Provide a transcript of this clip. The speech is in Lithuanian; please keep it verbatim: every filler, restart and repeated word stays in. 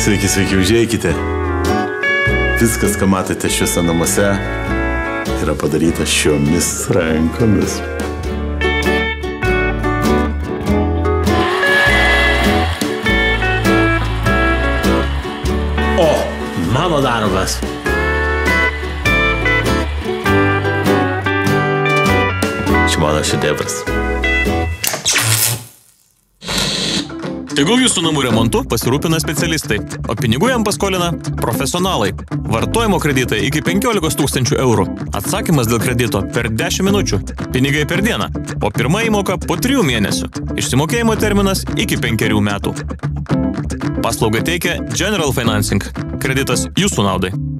Sveiki, sveiki, užėjkite. Viskas, ką matote šiuose namuose, yra padaryta šiomis rankomis. O, mano darbas. Čia mano šedevras. Tegul jūsų namų remontu pasirūpina specialistai, o pinigų jam paskolina profesionalai. Vartojimo kreditai iki penkiolikos tūkstančių eurų. Atsakymas dėl kredito per dešimt minučių. Pinigai per dieną, o pirma įmoka po trijų mėnesių. Išsimokėjimo terminas iki penkerių metų. Paslaugą teikia General Financing. Kreditas jūsų naudai.